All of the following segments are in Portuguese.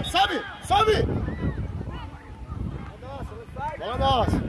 Sobe! Sobe! Bola nossa!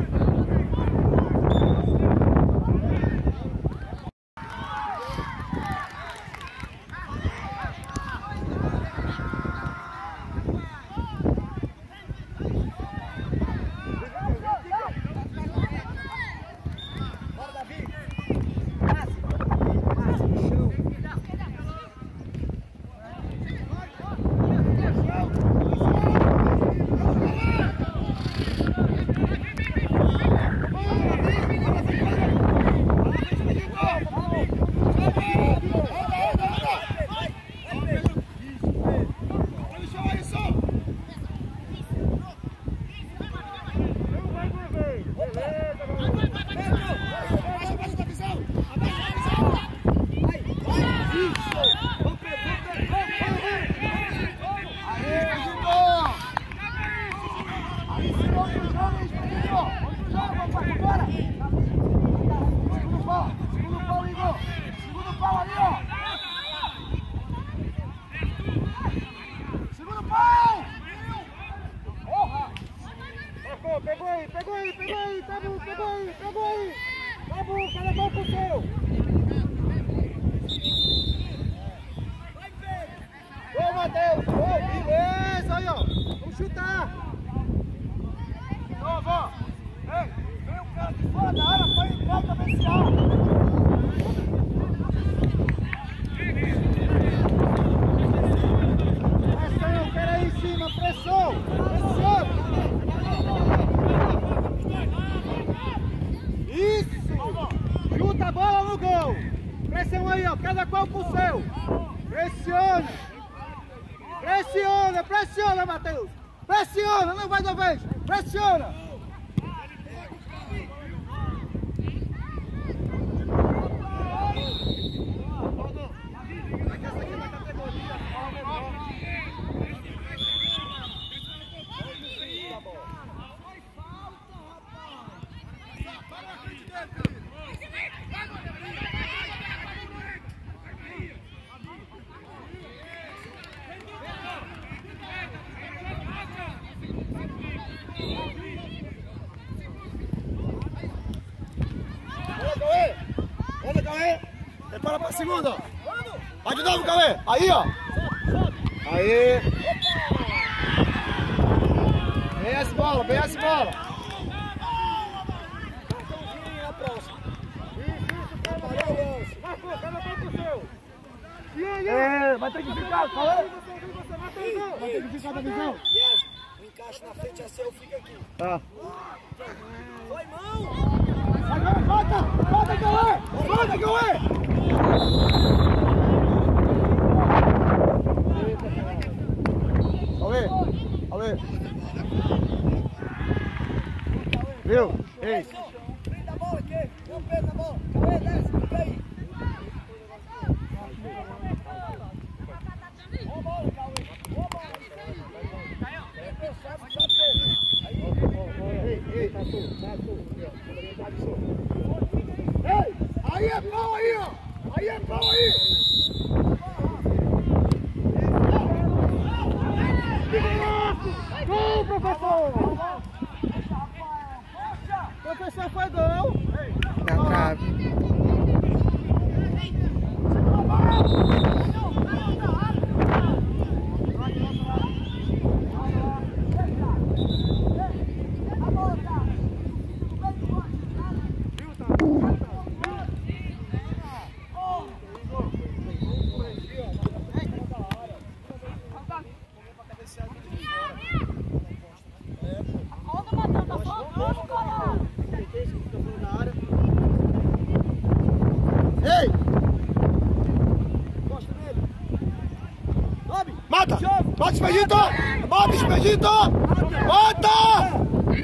Pressiona, Matheus! Pressiona, não vai de uma vez! Pressiona! Prepara pra segunda, ó. Vai de novo, Cauê. Aí, ó. Aí. Vem essa bola, vem essa bola. Na próxima. Isso, Marcou, cada tempo seu. É, vai ter que ficar, Cauê. Vai ter que ficar da visão. O encaixe na frente é seu, fica aqui. Tá. Foi, mão! Agora, bota, Cauê! Bota, Cauê! Cauê. Viu? Ei. Vem da bola aqui. Deu peso na bola. Cauê, desce, fica aí. Boa bola, Cauê. Boa bola. Ei, tá Ei, aí é pau aí, ó. Aí é pau aí. Gol, professor! Professor, foi gol! Na trave. Ei! Mata! Mata, Expedito! Mata, Expedito! Mata!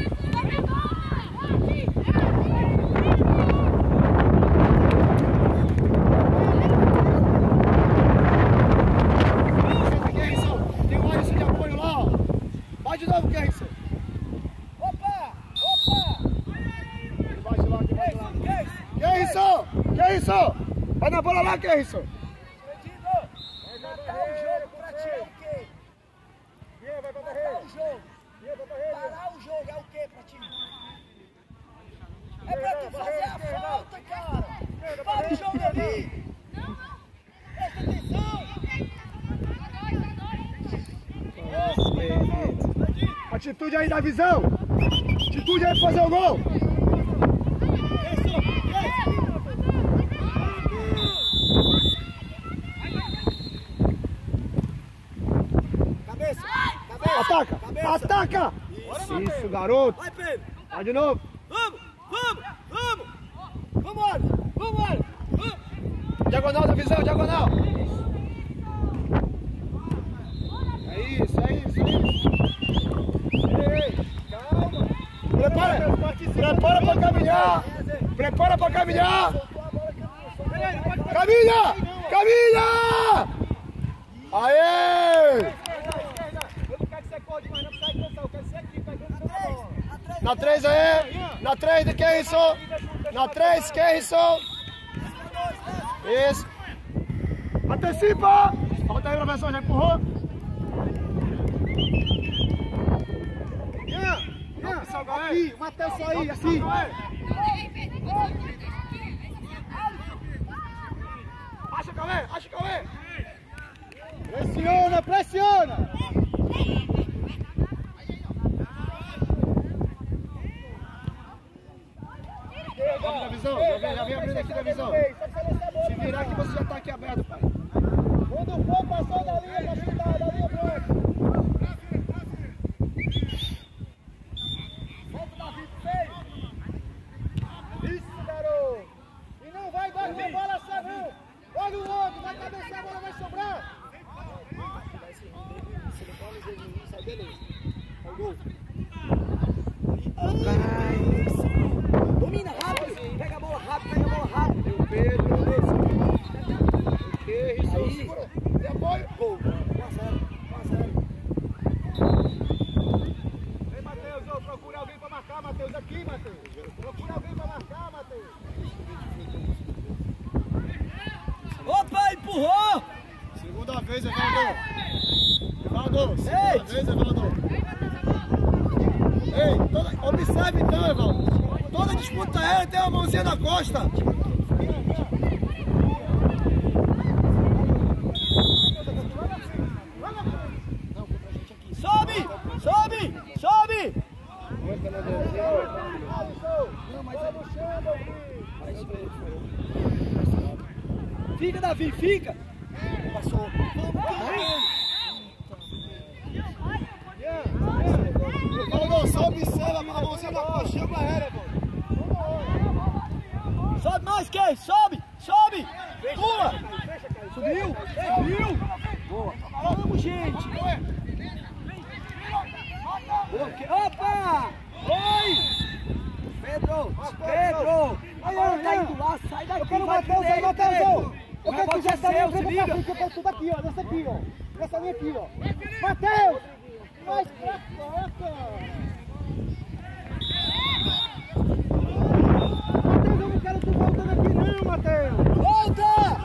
Tem um Alisson de apoio lá, ó. Vai de novo, Gerson. Opa! Vai lá. Gerson! Vai na bola lá, Gerson! Matar o jogo pra ti é o quê? Parar o jogo. Parar o jogo é o que pra ti? É pra tu fazer a falta, cara. Para o jogo ali. Presta atenção. Atitude aí da visão. Atitude aí pra fazer o gol. Ataca! Cabeça. Ataca! Isso, garoto! Vai, Pedro! Vai de novo! Vamos! Vamos! Diagonal da visão, diagonal! É isso! Ei, calma! Prepara pra caminhar! Prepara pra caminhar! Caminha! Aê! Na 3 aí! Na 3 de Kerrison! Na 3, Kerrison! Isso! Antecipa! Bota aí, professor, já empurrou! Aqui, Matheus, só aí, assim! Acha, Cauê! Pressiona! Da visão, já vem abrindo aqui da visão. Se virar que você já tá aqui aberto, pai. Quando for, passou da linha pra chutar, da linha branca. Volta, Davi, feio. Isso, garoto. E não vai dar com a bola só, não. Olha o outro, vai cabeçar, a bola vai sobrar. Se não pode dizer de sai beleza. É o gol. Domina rápido. Pega a bola rápido. Deu Pedro. Aí. Deu apoio. Gol. 1-0. Vem, Matheus, procura alguém pra marcar, Matheus. Aqui, Matheus. Procura alguém pra marcar, Matheus. Opa, empurrou! Segunda vez, Evaldo. Segunda vez, Evaldo. Ei, observe então, Evaldo. Toda disputa aérea tem uma mãozinha na costa. Sobe! Fica, Davi, fica! Passou. Evaldo, só observa a mãozinha na coxa pra aérea, Sobe mais, Key! Sobe! Pula! Subiu! Boa! Vamos, gente! Opa! Oi! Pedro! Tá indo lá, sai daqui! Eu quero o Matheus aí, Matheus! Eu quero que já saia se liga! eu quero tudo aqui, ó, nessa aqui, ó. Nessa linha aqui, ó. Matheus! Mais pra cá, cara! Matheus, eu não quero tu voltando aqui não, Matheus! Volta!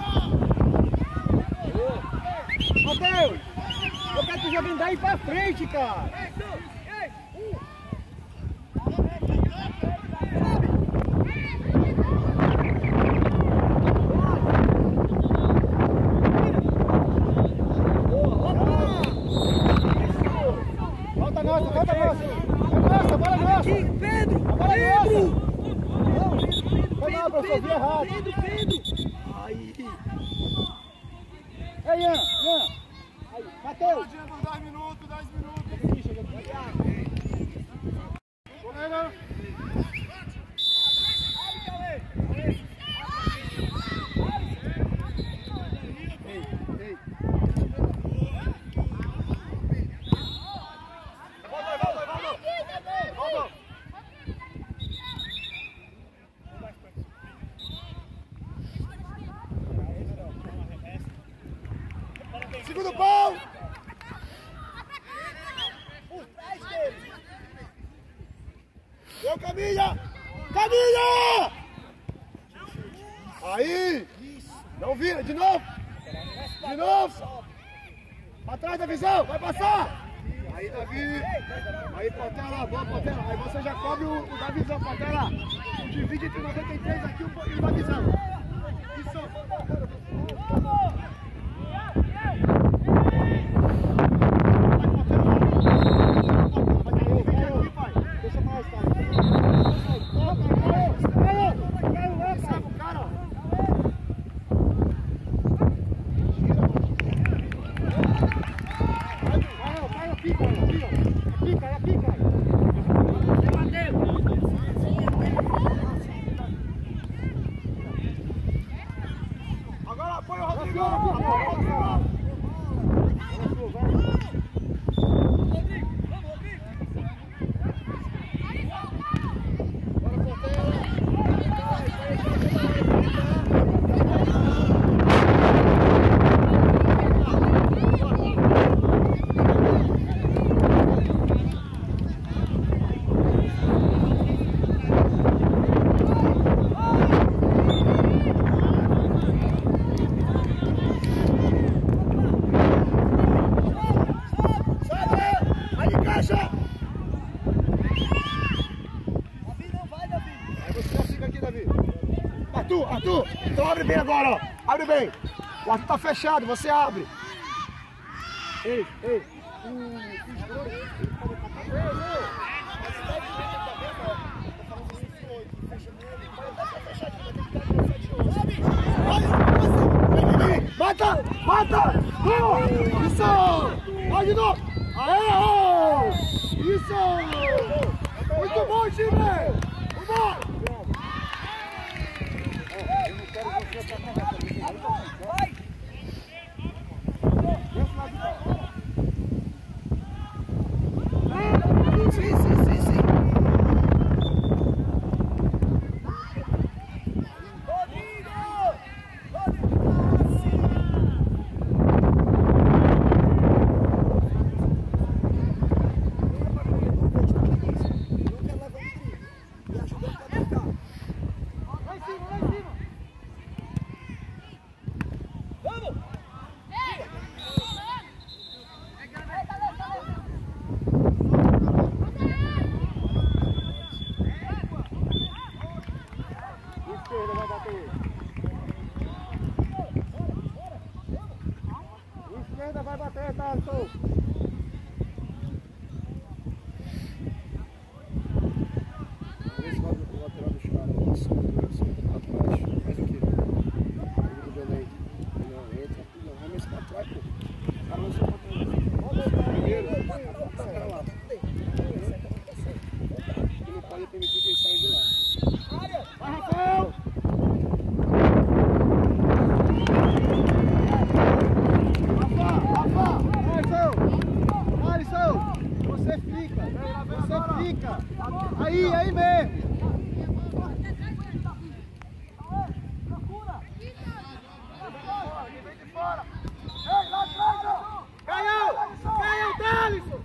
Matheus! Eu quero que tu jogue daí pra frente, cara! Volta nossa, bola nossa! Aqui, Pedro! Bola Pedro! Foi mal, professor, vi errado! Pedro! Aí! Ei, Ian! Aí, Matheus! 10 minutos. Segundo pau! Por trás dele! Deu, Caminha! Aí! Não vira, de novo! Atrás da visão, vai passar! Aí, Davi. Aí, Portela, boa, Portela. Aí você já cobre o da visão, Portela. Divide entre 93 aqui e o da visão. Isso. Deixa mais, cara. Sabe o cara, ó. Vai, pica. Agora apoia o Rodrigo. Arthur, então abre bem agora, ó. Abre bem. O Arthur tá fechado, você abre. Ei. Mata! Isso! Vai de novo! Aê! Isso! Muito bom, time! Vambora! Sim. Esquerda vai bater, tá, Arthur? Esse lado do lateral dos caras, isso, atrás, faz aqui. Do Belém. Não, entra, não, arremessa pra trás, pô. Avançou pra trás. Primeiro, sai lá. Porque não pode permitir que eles saiam de lá. Vai, Rafael! Alisson, você fica. Aí mesmo. Vem de fora! Ei, lá atrás, ó! Caiu, Thalisson!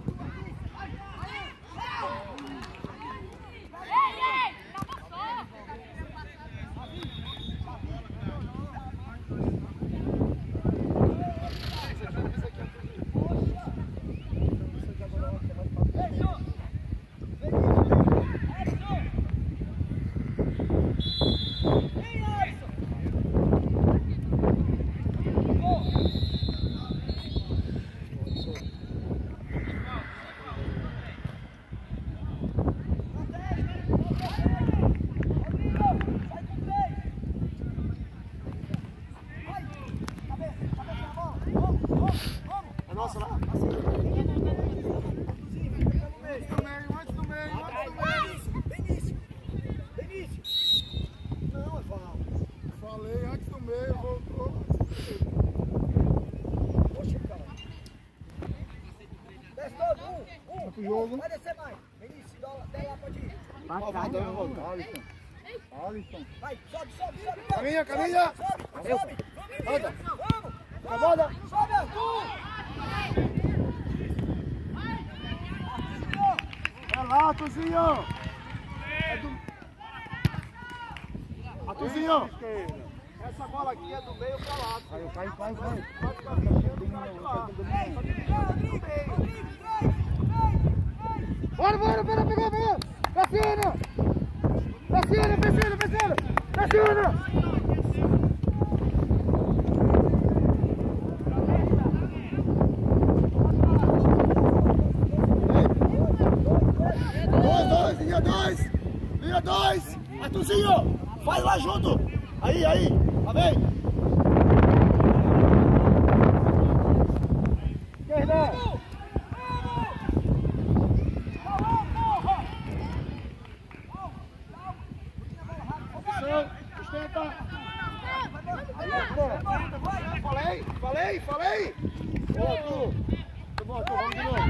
É nossa lá? Antes do meio. Benício. Não, é falta. Falei antes do meio, voltou. Poxa, cara. Desce todo, um. Vai descer mais. Benício, dá lá, pode ir. Alisson. Vai, sobe. Caminha. Sobe. Anda. Vamos. Acaboda. Sobe, Arthur. É lá, Arthurzinho. Arthurzinho. Essa bola aqui é do meio pra lá. Aí, vai. Rodrigo, 3. Cristina! Linha 2! Arthurzinho! Faz lá junto! Aí! Tá bem? Esquerda! Sustenta! Falei! Boa, tu! Vamos de novo!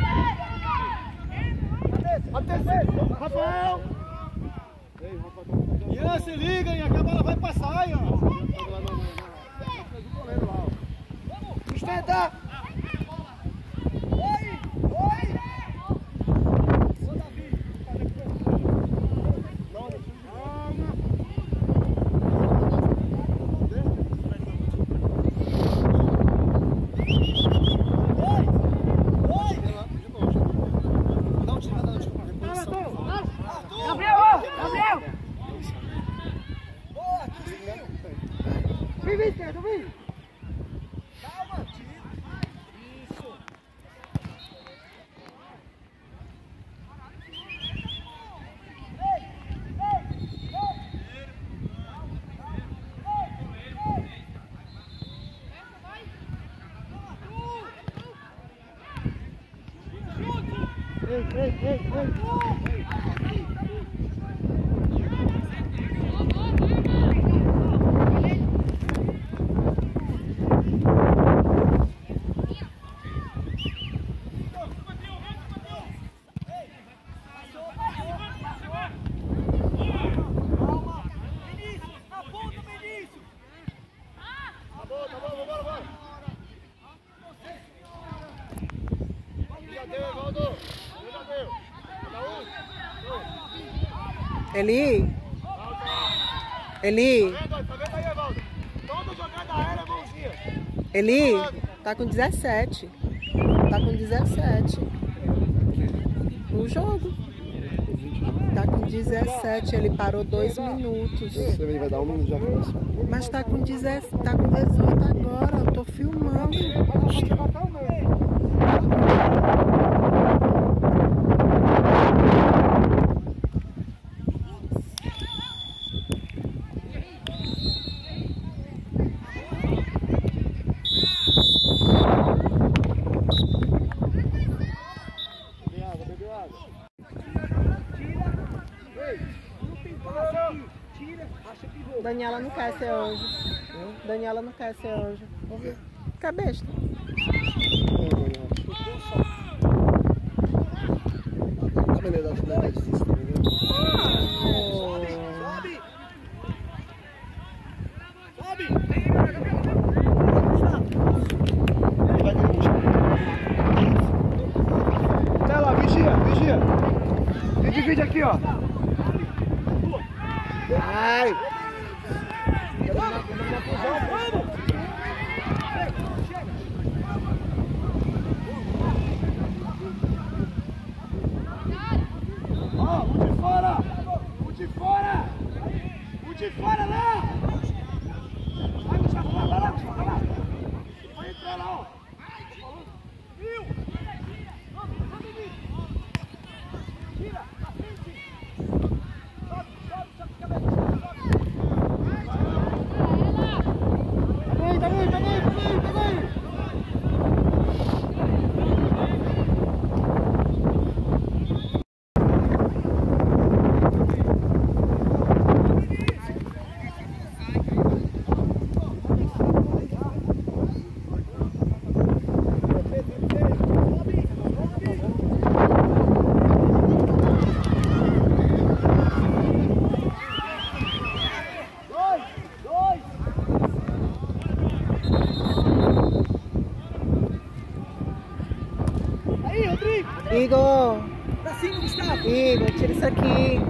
Atenção! Rafael! Ian, se liga, Ian, que a bola vai passar, Ian! Sustenta! Vem, esquerda, vem! Calma! Isso! Eli tá com 17. Tá com 17. O jogo. Tá com 17. Ele parou 2 minutos. Você vai dar 1 minuto já começa. Mas tá com 18 agora. Eu tô filmando. Daniela não quer ser anjo. Daniela não quer ser anjo. Vamos ver. Fica besta. A maneira da cidade existe, entendeu? Sobe! Ele vai querer puxar. Até lá, vigia! Divide aqui, ó! Ai! O de fora lá! Vai, Gustavo, vai lá, Gustavo, vai! Vai entrar lá, ó! Viu? Tira, na frente! Sobe, cabeça! Tá bem! Igor! Pra cima, Gustavo! Igor, tira isso aqui.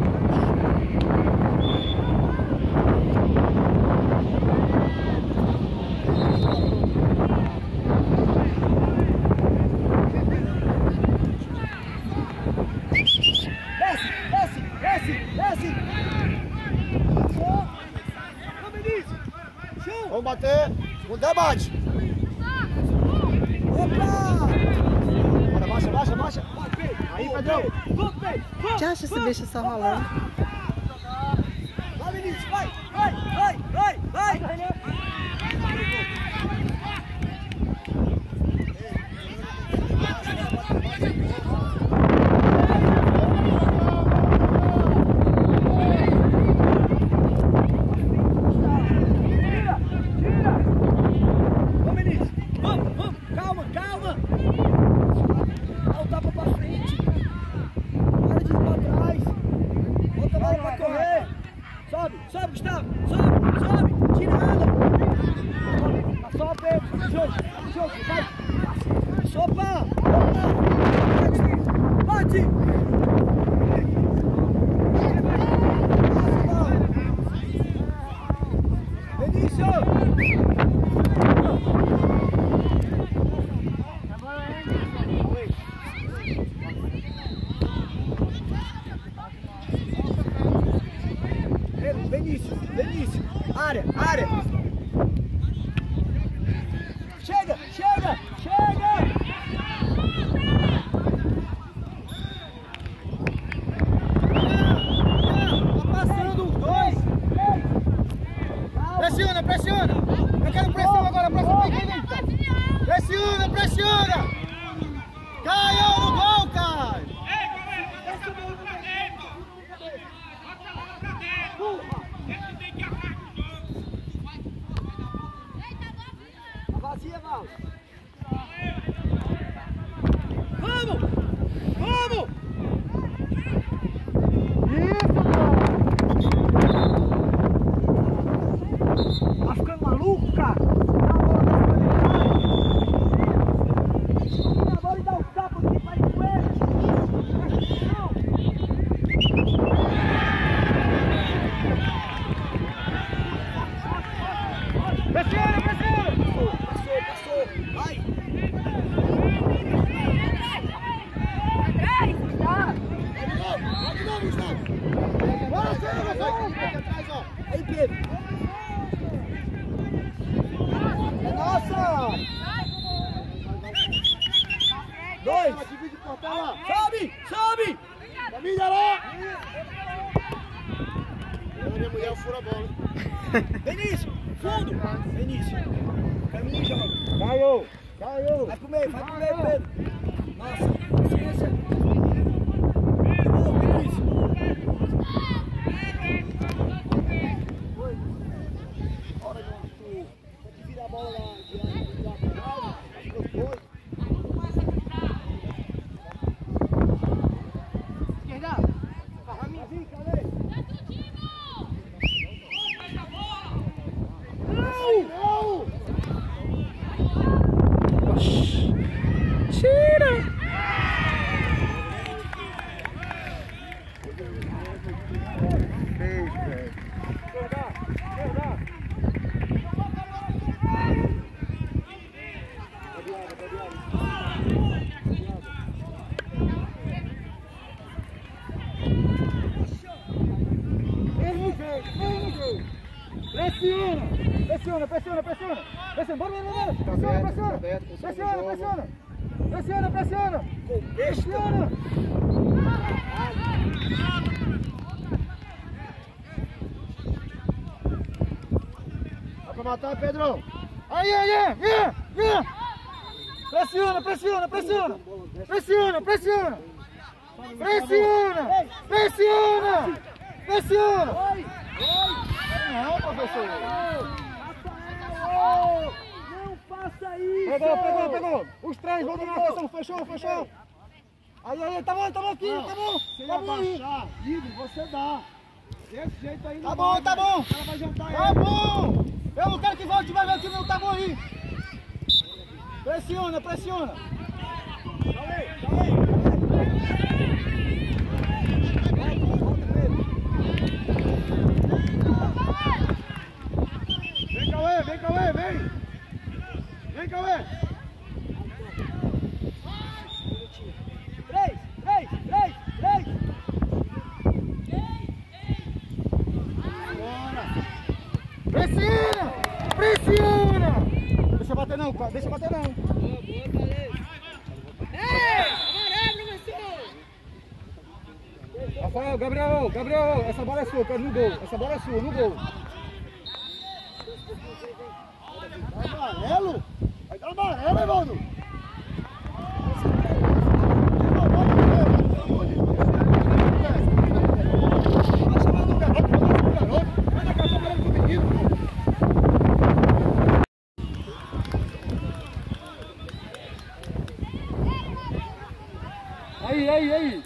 Desce! bate. Opa! Bora, baixa. Aí, Pedrão. Que acha esse bicho só rolando? Vai, Vinícius, vai. Sobe, Gustavo! Sobe! Tira ela! Passou o peito! Jogo! Vai! Sopa! Bate! Vinícius! Vinícius, área! Chega! Tá passando os dois! Pressiona! Eu quero pressão agora, pressiona! Caio no gol, Caio! Vazia, Val. Vamos! Isso, cara! Tá ficando maluco, cara? Dá a bola e dá o tapa aqui, vai com ele! Pressiona! Passou! Vai! Vai de novo, Gustavo! Bora, aí, Pedro! É nossa! 2! Divide o portão lá! Sobe! Família lá! Minha mulher fura a bola. Vinícius! Fundo! Vinícius! Caminho e joga! Caiu! Vai pro meio, Pedro! Nossa, paciência! Vinícius! Bora, João! Tem que virar a bola lá de lá pra trás, depois. Esquerda! Raminho, cadê? Tira! Pressiona! Pressiona! Dá pra matar, Pedrão! Aí! Pressiona! Pressiona! Não, professor! Não faça isso! Pegou! Os três vão na marcação, fechou! Aí, tá bom aqui, tá bom! Se ele abaixar, Igor, você dá! Desse jeito aí não vai. Tá bom! Ela vai jantar ele. Tá bom! Eu não quero que volte, vai ver o time não tá bom aí! Pressiona! Vem, Cauê! Vem, Cauê! 3! Bora! Pressiona! bater não, deixa bater não. Rafael, Gabriel, essa bola é sua, quero no gol. Essa bola é sua, no gol. Amarelo? Vai dar amarelo, Evaldo! Aí.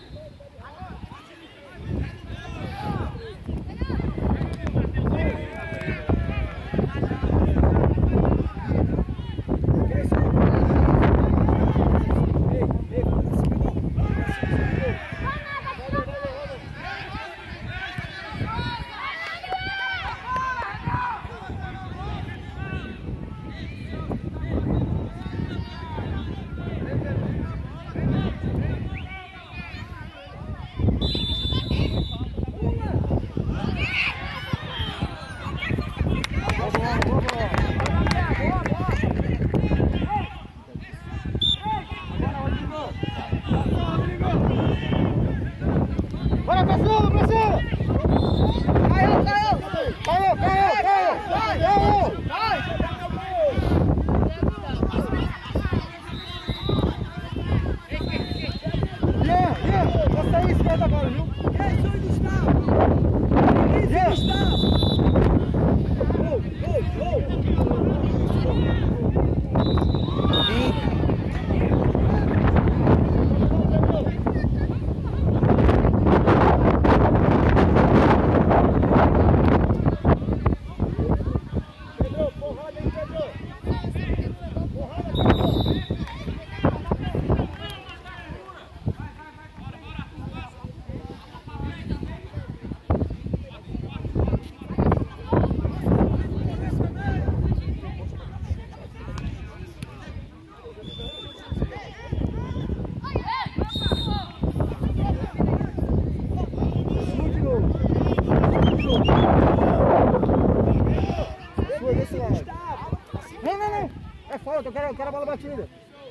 Não. É falta, eu quero a bola batida.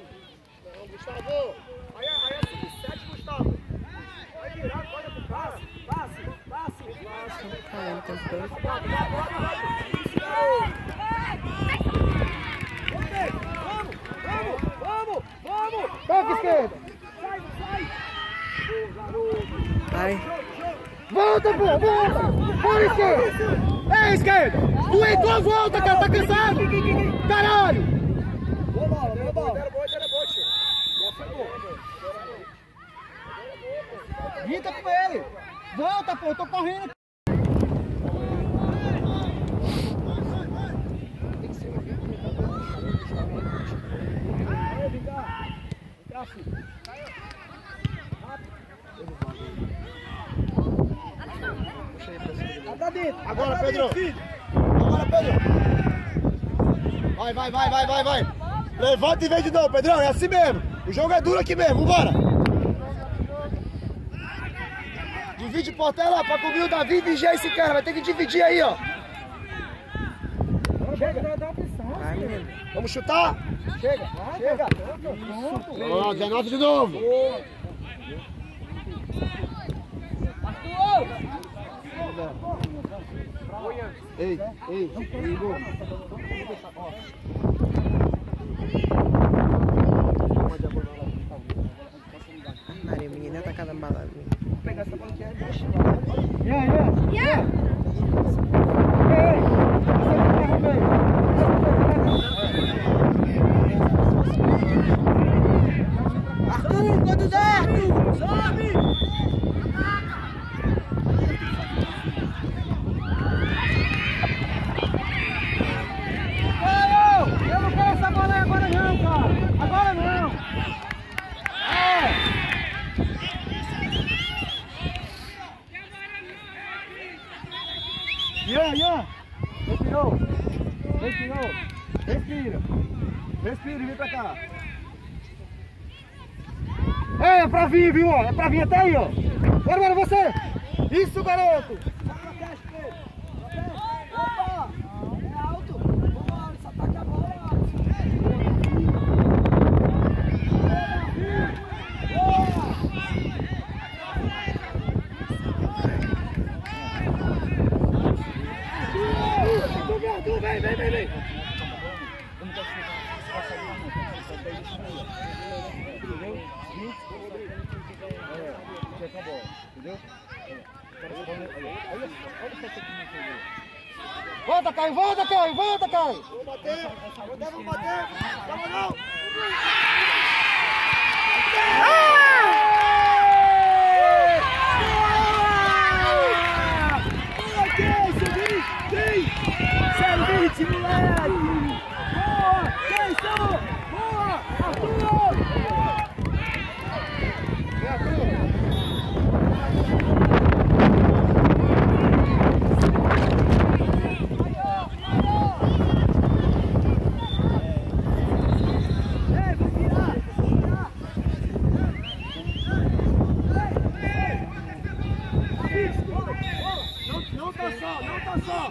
Não, Gustavo. Aí é sub-7, Gustavo. Vai virar, olha pro cara. Passe. Vamos. Toca esquerda. Vai. Volta. Por esquerda. É esquerda. Tu entrou, volta, cara. Tá cansado. Caralho. Boa bola. Grita com ele. Volta, pô. Eu tô correndo. Agora, Pedro. Vai. Levanta e vem de novo, Pedrão. É assim mesmo. O jogo é duro aqui mesmo. Vambora. Divide Portela pra cobrir o Davi e vigiar esse cara. Vai ter que dividir aí, ó. Chega. Vamos chutar? Chega. Ó, 19 de novo. Ei, Igor. Maria, menina tá cada balada. Vou pegar essa bola aqui. Yeah. Arthur, quando der, Arthur! Sobe! Eu não quero essa bola aí agora não, cara. Agora não. Ian. Respira e vem pra cá. É pra vir, viu? É pra vir até aí, ó. Agora você. Isso, garoto. Opa! É alto! Vamos lá, esse ataque a bola! você com a bola, entendeu? Olha volta, Caio, volta, Caio, volta, Caio! Vamos bater! Vamos bater! Vamos não! Servite, moleque! Boa! Queijo! Boa! Arthur! E Arthur? Não tá só!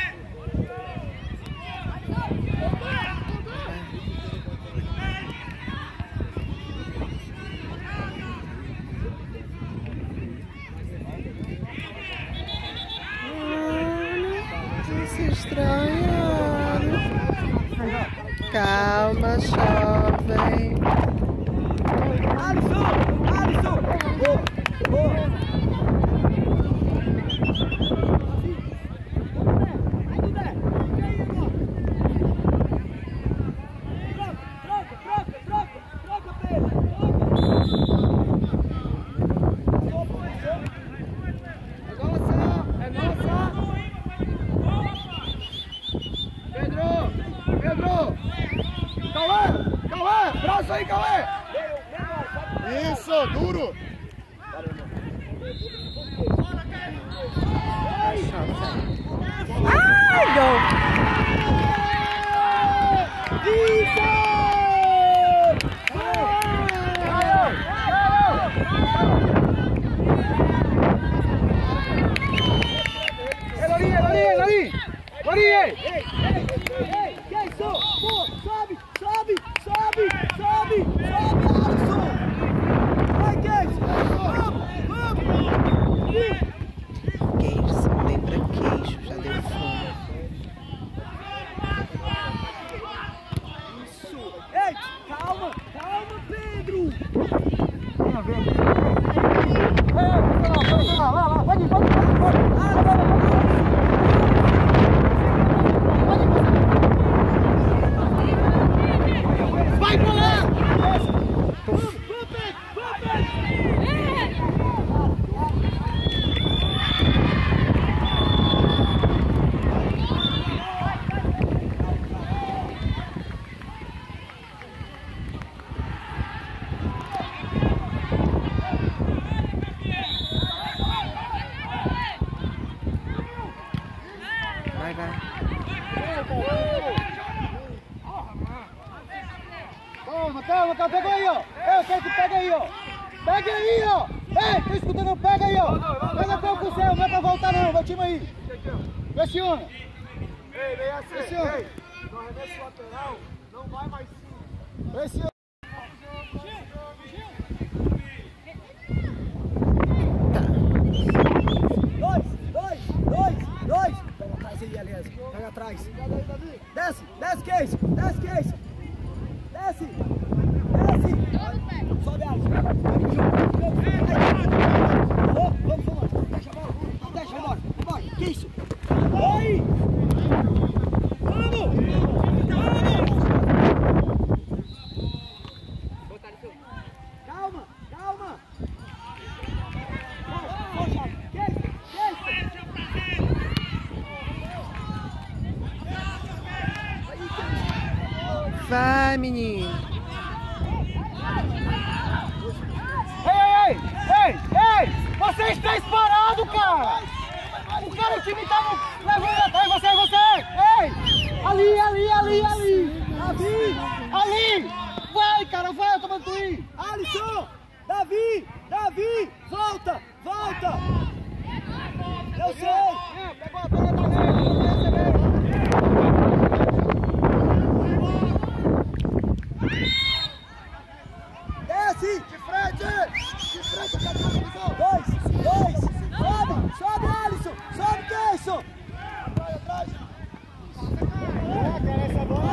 Isso é estranho. Calma, jovem. Alisson! Boa! Cauê! Braço aí, Cauê! Isso, duro! Ai, gol! Isso! Maria! Que é isso? Sobe, Alisson! Vai, Queijo! Vamos! Queijo, lembra queijo, já deu fome. Isso! Ei, calma, Pedro! Vai pra lá! Vai. Calma, pega aí, ó. Eu quero que pega aí, ó. Pega aí, ó. Ei, tô escutando, pega aí, ó. Pega até o céu, não é pra voltar não, meu time aí. Pressiona. Ei, vem assim. Pressiona. Ei, no arremesso lateral, não vai mais sim. Pressiona. Dois. Pega atrás aí, aliás. Pega atrás. Desce, Case. Desce. Sobe, Alisson. Vamos. Deixa a bola. Vai. Que isso? Vai. Vamos. Calma. Vai, menino. Ei! Vocês três parados, cara! O time tá levando atrás, você! Ei! Ali! Ali! Vai, cara, vai, eu tô mandando tu ir! Alisson! Davi! Volta! Eu sei! Pegou a bola da vez, Desce! De frente, dois! Sobe, Alisson! Sobe, Keyson! Atrás! cara, essa bola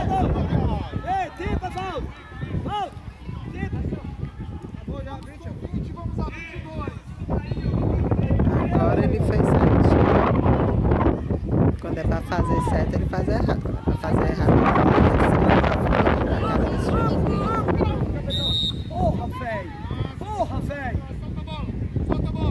Ei, tripa, Valdo! Tripa! Acabou já, 20, vamos abrir. ele fez certo. Quando é pra fazer certo, ele faz errado. Quando é pra fazer errado, ele faz certo. Porra, velho! Porra, velho! Solta a bola!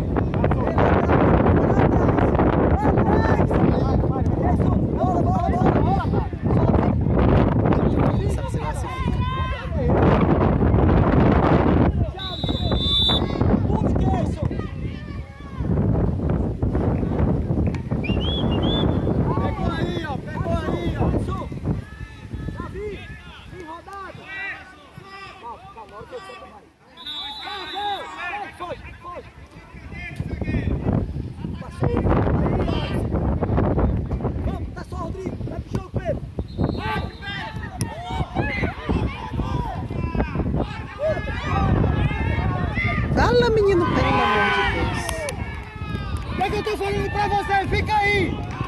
Só que se classifica. Pegou aí, ó! Davi! Enrodado! Calma, hora que eu solto mais. Foi! Passou! Vamos, tá só, Rodrigo! Vai pro jogo, Pedro! Fala, menino, pelo amor de Deus. O que é que eu tô falando pra você? Fica aí!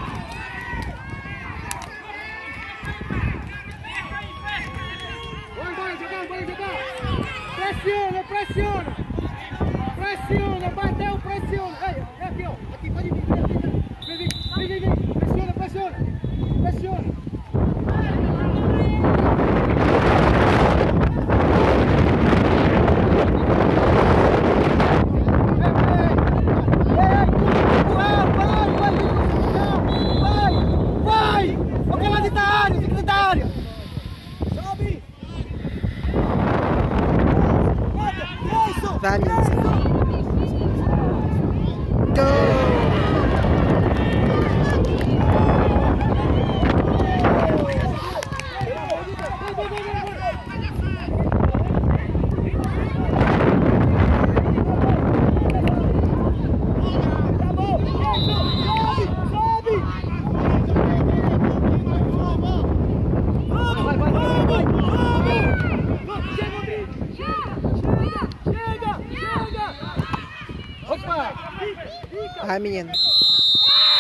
Vai jogar! Pressiona! Bateu, pressiona! Ei, aqui, ó! Aqui, pode vir! Vem! Pressiona! Vai! Aquele lá da área, fica da área! Sobe! Isso! Vai, Nilson. Gol! Vai, menino.